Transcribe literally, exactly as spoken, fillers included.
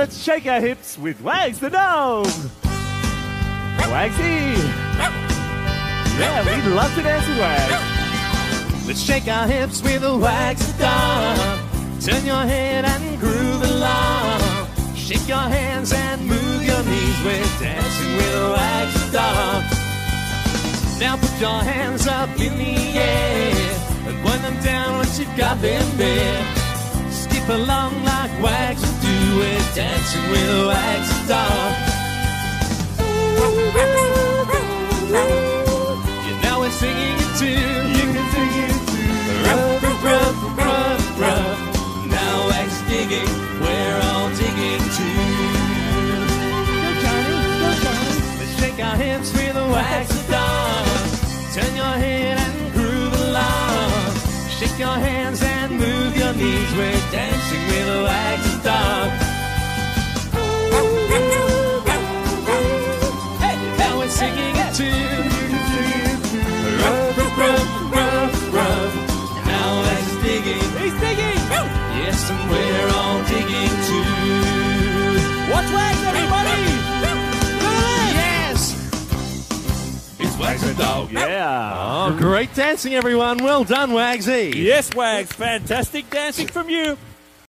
Let's shake our hips with Wags the dog. Wagsy. Yeah, we love to dance with Wags. Let's shake our hips with a Wags the dog. Turn your head and groove along. Shake your hands and move your knees. We're dancing with a Wags the dog. Now put your hands up in the air and point them down once you've got them there. Skip along like Wags would do. We're dancing with a Wags the dog. Yeah, now we're singing it too. You can sing it too. Ruff, ruff, ruff, ruff, ruff. Now Wags digging, we're all digging too. Go Johnny, go Johnny. Let's shake our hips with a Wags the dog. Turn your head and groove along. Shake your hands and move your knees. We're dancing with a Wags the dog. Hey, now we're singing it too. Ruff, ruff, ruff, ruff, ruff. Now Wags is digging. He's digging. Yes, and we're all digging too. Watch Wags, everybody. Yes. It's Wags the dog. Yeah. Oh, great dancing, everyone. Well done, Wagsy. Yes, Wags. Fantastic dancing from you.